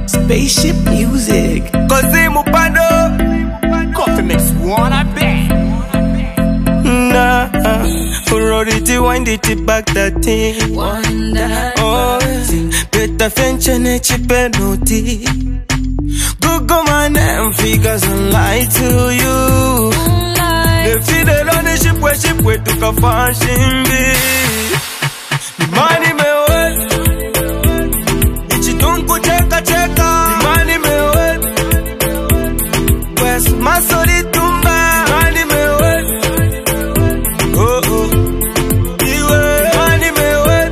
Spaceship music. Cosimo Pando. Coffee mix one, I bet. Nah, roll it, wind it back that thing. Wind that oh, better fenche ne chipenoti. Google my name, figures and lie to you. The fidel on the ship where took a fashion be. The money me wet. Ichi tunku cheka. The money me wet. West Masori tumba. The money me wet. Oh oh. The money me wet.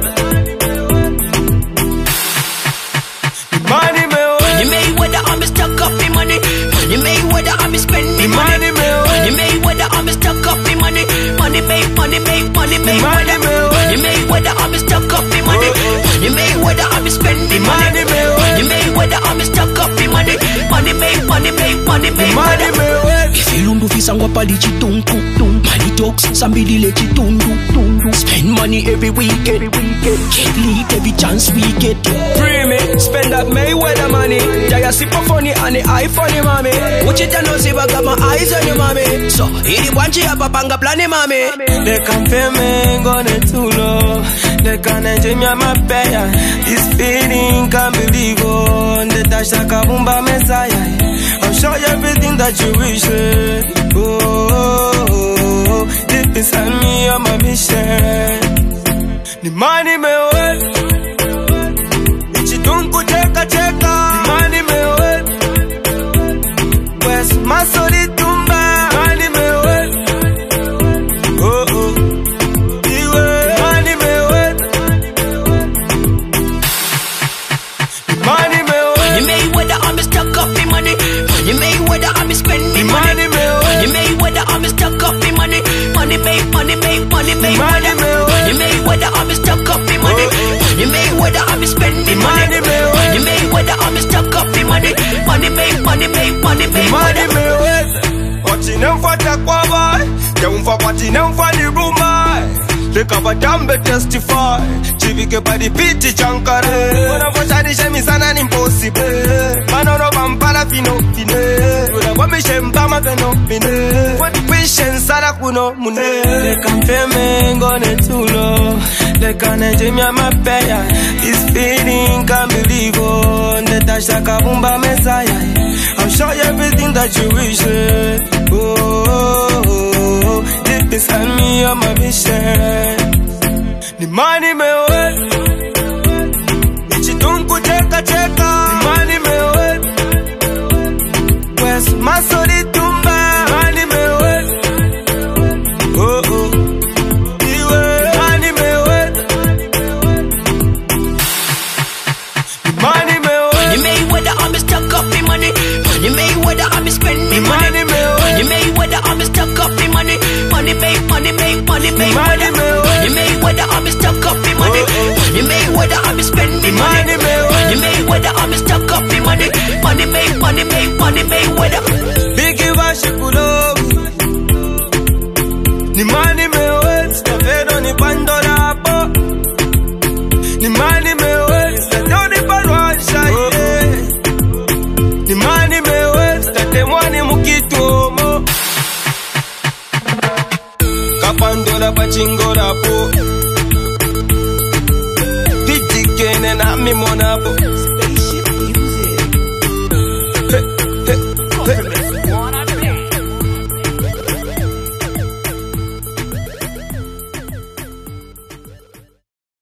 The money me wet. Money made whether I'm stuck up in money. Money made whether I'm spending money. Money made whether I'm stuck up in money. Money made whether money made whether I'm stuck up in money. Money made whether I'm spending money. Money made whether I'm stuck up in money. Money made whether. If you don't fisa pali chitunku, money talks somebody let chitundu. Spend money every weekend. Can't leave every chance we get. Free me, spend that Mayweather money. Jaya super funny and the iPhone mommy. What you tell us if I got my eyes on you, mommy? So, ini wanchi hapa panga plani, mommy. They can pay me, gonna too low. They can enjoy me, my payer. This feeling can't believe on. The touch like a boomba messiah. I'll show you everything that you wish. Oh, deep inside me, I'm a mission. The money me wet. Ichi tunku cheka. The money me wet. West Masori tumba. The money me wet. Oh oh. The money me wet. The money me wet. Money made whether I'm stuck up in money. Money made whether I'm spending money. Money me wet. Money made whether I'm stuck up in money. Money made whether. Money made whether I'm stuck up in money. Money made whether I'm spending money. Money made whether I'm stuck up in money. Money made Money me wet. Watching them for the quava. Them for watching them for the rumor. They cover them be testify. Chivike by the pity chankare. When I watch the shame is an impossible. Manoro vampala fino fine. When I want me shame bama gano fine. What patience sara kuno mune. They can pay me gonna too low. They can enjoy me my payer. This feeling can't believe on. The touch like a boomba messiah. I'll show you everything that you wish. Oh, deep inside me, I'm a mission. The money me wet. Ichi tunku cheka. The money me wet. West Masori tumba. The money me wet. Oh oh. The money me wet. The money me wet. Money made whether I'm stuck up in money. Money made whether I'm spending money. Money made whether I'm stuck up in money. Money made whether. Money made whether I'm stuck up in money. Money made whether I'm spending money. Money made whether I'm stuck up in money. Money made whether. Biggie Vashipulo. Ni money me wet. Stafero ni Pandora po. Ni money me wet. Stafero Barwasha. Ni money me wet. Stafero mukitomo. Kapandora pachingora po. Pitikene na mi monapo.